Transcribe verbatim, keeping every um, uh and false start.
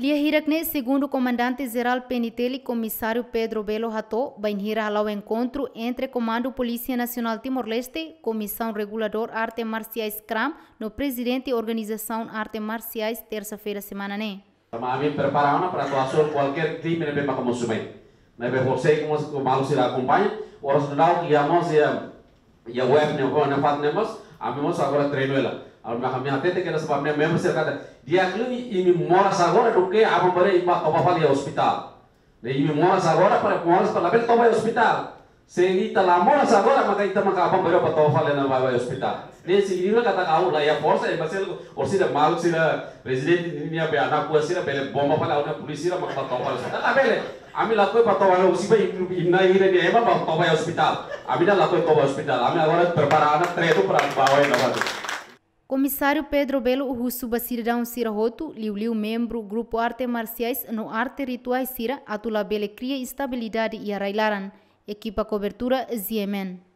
Lia hirakne, segundo o comandante-geral Penitelli, comissário Pedro Belo Rato, vai hira ao encontro entre Comando Polícia Nacional Timor-Leste, Comissão Regulador Artes Marciais C R A M, no presidente da Organização Artes Marciais, terça-feira semana né. Kami preparamos para atuação qualquer crime que para consumir. Na você como o malu se acompanha, os não e a nós e a web não vão não fazem nós, a nós agora treino ela. A minha atenta que nessa família mesmo cercada. Dia que e me mora agora do que a mamãe vai para para hospital. E me mora agora para mora para lá para hospital. Se ita lá mora agora mas ita maka apa para para para na vai hospital. Nesse livro kata kau lá a força é mas o se malu se presidente ni apa anak kuat se bele bomba para a polícia maka para para hospital. Tá bele. Ami lá foi para para o se vai ina ira ni ema para para hospital. Ami lá foi para hospital. Ami agora preparada treino para para na Comissário Pedro Belo Rusuba Cidadão Sira Roto, liu-liu membro Grupo Artes Marciais no Arte Rituais Sira, atula bele cria estabilidade e arrailaran. Equipa cobertura Z M N.